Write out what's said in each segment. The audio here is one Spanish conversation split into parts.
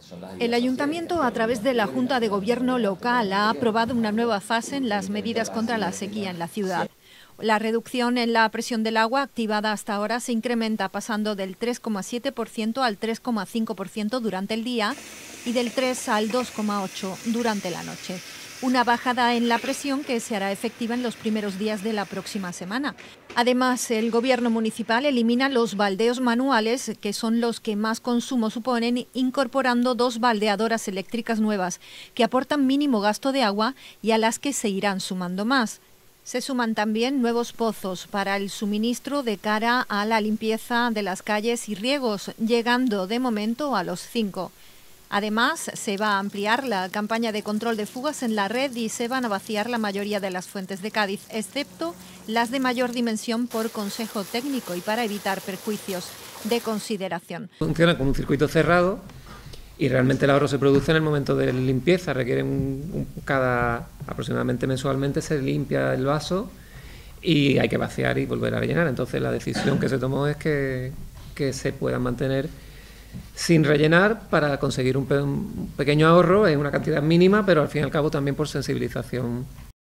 El Ayuntamiento, a través de la Junta de Gobierno local, ha aprobado una nueva fase en las medidas contra la sequía en la ciudad. La reducción en la presión del agua activada hasta ahora se incrementa pasando del 3,7% al 3,5% durante el día y del 3 al 2,8% durante la noche. Una bajada en la presión que se hará efectiva en los primeros días de la próxima semana. Además, el Gobierno municipal elimina los baldeos manuales, que son los que más consumo suponen, incorporando 2 baldeadoras eléctricas nuevas, que aportan mínimo gasto de agua y a las que se irán sumando más. Se suman también nuevos pozos para el suministro de cara a la limpieza de las calles y riegos, llegando de momento a los 5. Además, se va a ampliar la campaña de control de fugas en la red y se van a vaciar la mayoría de las fuentes de Cádiz, excepto las de mayor dimensión por consejo técnico y para evitar perjuicios de consideración. Funciona como un circuito cerrado y realmente el ahorro se produce en el momento de limpieza. Cada aproximadamente mensualmente se limpia el vaso y hay que vaciar y volver a rellenar. Entonces la decisión que se tomó es que se puedan mantener sin rellenar para conseguir un pequeño ahorro en una cantidad mínima, pero al fin y al cabo también por sensibilización.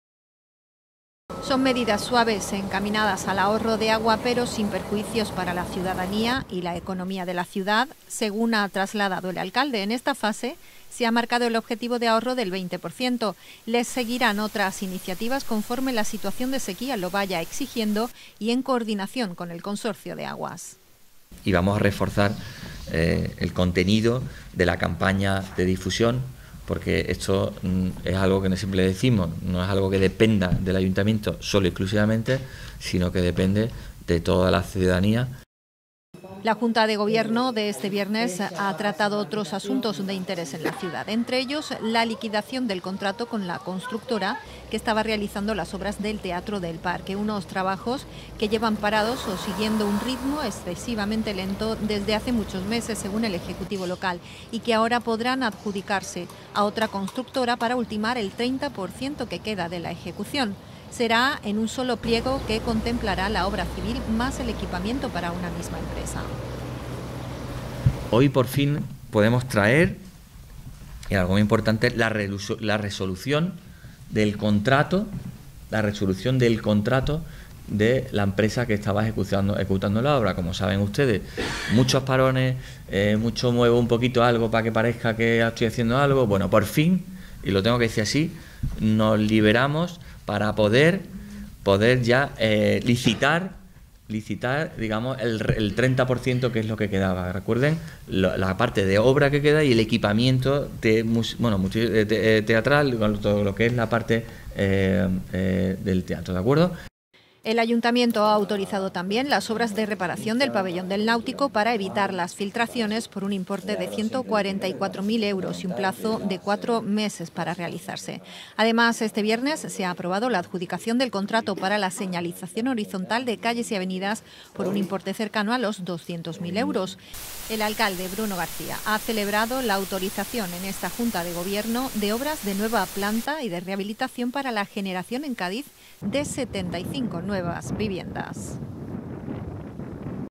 Son medidas suaves encaminadas al ahorro de agua, pero sin perjuicios para la ciudadanía y la economía de la ciudad, según ha trasladado el alcalde. En esta fase se ha marcado el objetivo de ahorro del 20%. Les seguirán otras iniciativas conforme la situación de sequía lo vaya exigiendo y en coordinación con el Consorcio de Aguas. Y vamos a reforzar el contenido de la campaña de difusión, porque esto es algo que siempre decimos, no es algo que dependa del ayuntamiento solo y exclusivamente, sino que depende de toda la ciudadanía. La Junta de Gobierno de este viernes ha tratado otros asuntos de interés en la ciudad, entre ellos la liquidación del contrato con la constructora que estaba realizando las obras del Teatro del Parque, unos trabajos que llevan parados o siguiendo un ritmo excesivamente lento desde hace muchos meses, según el Ejecutivo local, y que ahora podrán adjudicarse a otra constructora para ultimar el 30% que queda de la ejecución. Será en un solo pliego que contemplará la obra civil más el equipamiento para una misma empresa. Hoy por fin podemos traer, y algo muy importante, la resolución del contrato, de la empresa que estaba ejecutando la obra. Como saben ustedes, muchos parones, mucho muevo un poquito algo para que parezca que estoy haciendo algo. Bueno, por fin, y lo tengo que decir así, nos liberamos para poder ya licitar, digamos, el 30% que es lo que quedaba. Recuerden la parte de obra que queda y el equipamiento teatral, todo lo que es la parte del teatro, ¿de acuerdo? El Ayuntamiento ha autorizado también las obras de reparación del pabellón del Náutico para evitar las filtraciones por un importe de 144.000 euros y un plazo de 4 meses para realizarse. Además, este viernes se ha aprobado la adjudicación del contrato para la señalización horizontal de calles y avenidas por un importe cercano a los 200.000 euros. El alcalde Bruno García ha celebrado la autorización en esta Junta de Gobierno de obras de nueva planta y de rehabilitación para la generación en Cádiz de 75 nuevas viviendas.